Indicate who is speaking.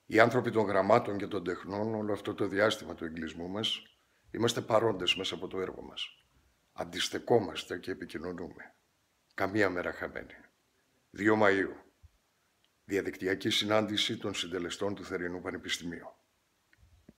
Speaker 1: Οι άνθρωποι των γραμμάτων και των τεχνών, όλο αυτό το διάστημα του εγκλισμού μας, είμαστε παρόντες μέσα από το έργο μας. Αντιστεκόμαστε και επικοινωνούμε. Καμία μέρα χαμένη. 2 Μαΐου. Διαδικτυακή συνάντηση των συντελεστών του Θερινού Πανεπιστημίου.